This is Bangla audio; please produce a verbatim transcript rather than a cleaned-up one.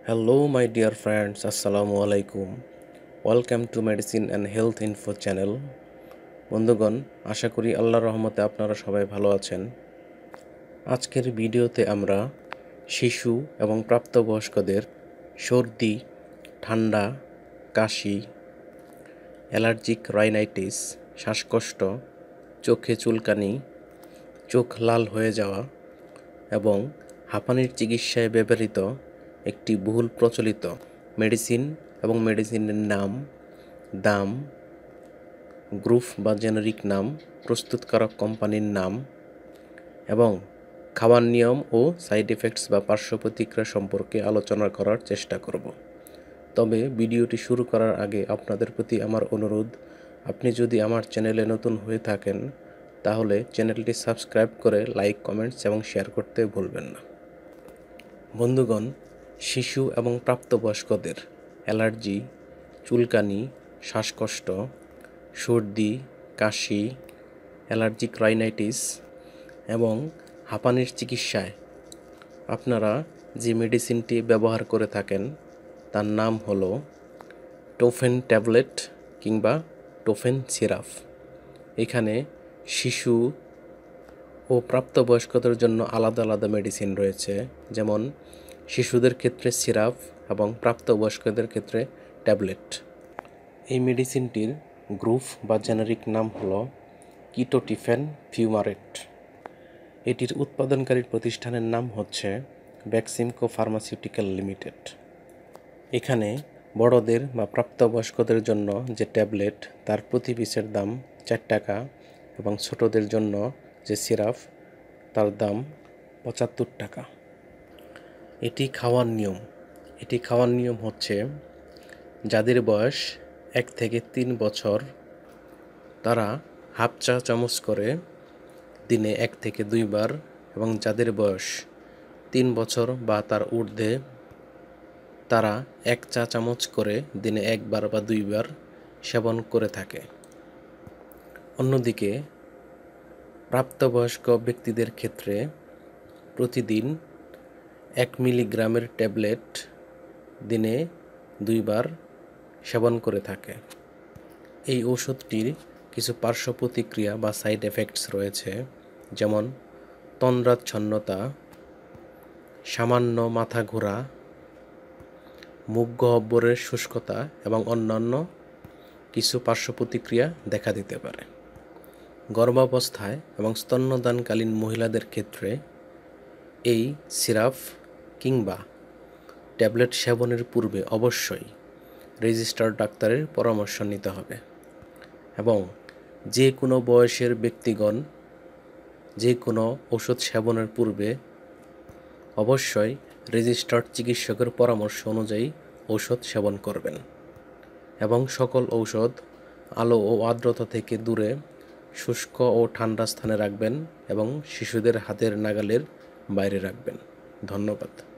Hello, my dear friends. Assalamu alaikum. Welcome to Medicine and Health Info channel. বন্ধুগণ, আশা করি আল্লাহর রহমতে আপনারা সবাই ভালো আছেন। আজকের ভিডিওতে আমরা শিশু এবং প্রাপ্তবয়স্কদের সর্দি, ঠান্ডা, কাশি, অ্যালার্জিক রাইনাইটিস, শ্বাসকষ্ট, চোখে চুলকানি, চোখ লাল হয়ে যাওয়া এবং হাঁপানির চিকিৎসায় ব্যবহৃত একটি বহুল প্রচলিত মেডিসিন এবং মেডিসিনের নাম, দাম, গ্রুপ বা জেনেরিক নাম, প্রস্তুতকারক কোম্পানির নাম এবং খাওয়ার নিয়ম ও সাইড এফেক্টস বা পার্শ্ব প্রতিক্রিয়া সম্পর্কে আলোচনা করার চেষ্টা করব। তবে ভিডিওটি শুরু করার আগে আপনাদের প্রতি আমার অনুরোধ, আপনি যদি আমার চ্যানেলে নতুন হয়ে থাকেন তাহলে চ্যানেলটি সাবস্ক্রাইব করে লাইক, কমেন্টস এবং শেয়ার করতে ভুলবেন না। বন্ধুগণ, শিশু এবং প্রাপ্তবয়স্কদের অ্যালার্জি, চুলকানি, শ্বাসকষ্ট, সর্দি, কাশি, অ্যালার্জিক রাইনাইটিস এবং হাঁপানির চিকিৎসায় আপনারা যে মেডিসিনটি ব্যবহার করে থাকেন তার নাম হলো টোফেন ট্যাবলেট কিংবা টোফেন সিরাপ। এখানে শিশু ও প্রাপ্তবয়স্কদের জন্য আলাদা আলাদা মেডিসিন রয়েছে, যেমন শিশুদের ক্ষেত্রে সিরাপ এবং প্রাপ্তবয়স্কদের ক্ষেত্রে ট্যাবলেট। এই মেডিসিনটির গ্রুপ বা জেনেরিক নাম হলো কিটোটিফেন ফিউমারেট। এটির উৎপাদনকারী প্রতিষ্ঠানের নাম হচ্ছে বেক্সিমকো ফার্মাসিউটিক্যাল লিমিটেড। এখানে বড়দের বা প্রাপ্তবয়স্কদের জন্য যে ট্যাবলেট তার প্রতি পিসের দাম চার টাকা এবং ছোটদের জন্য যে সিরাপ তার দাম পঁচাত্তর টাকা। এটি খাওয়ার নিয়ম এটি খাওয়ার নিয়ম হচ্ছে যাদের বয়স এক থেকে তিন বছর তারা হাফ চা চামচ করে দিনে এক থেকে দুইবার, এবং যাদের বয়স তিন বছর বা তার ঊর্ধ্বে তারা এক চা চামচ করে দিনে একবার বা দুইবার সেবন করে থাকে। অন্যদিকে প্রাপ্তবয়স্ক ব্যক্তিদের ক্ষেত্রে প্রতিদিন এক মিলিগ্রামের ট্যাবলেট দিনে দুইবার সেবন করে থাকে। এই ঔষধটির কিছু পার্শ্ব প্রতিক্রিয়া বা সাইড এফেক্টস রয়েছে, যেমন তন্দ্রাচ্ছন্নতা, সামান্য মাথা ঘোরা, মুখ গহ্বরের শুষ্কতা এবং অন্যান্য কিছু পার্শ্ব প্রতিক্রিয়া দেখা দিতে পারে। গর্ভাবস্থায় এবং স্তন্যদানকালীন মহিলাদের ক্ষেত্রে এই সিরাপ কিংবা ট্যাবলেট সেবনের পূর্বে অবশ্যই রেজিস্টার্ড ডাক্তারের পরামর্শ নিতে হবে, এবং যে কোনো বয়সের ব্যক্তিগণ যে কোনো ওষুধ সেবনের পূর্বে অবশ্যই রেজিস্টার্ড চিকিৎসকের পরামর্শ অনুযায়ী ঔষধ সেবন করবেন, এবং সকল ঔষধ আলো ও আর্দ্রতা থেকে দূরে শুষ্ক ও ঠান্ডা স্থানে রাখবেন এবং শিশুদের হাতের নাগালের বাইরে রাখবেন। ধন্যবাদ।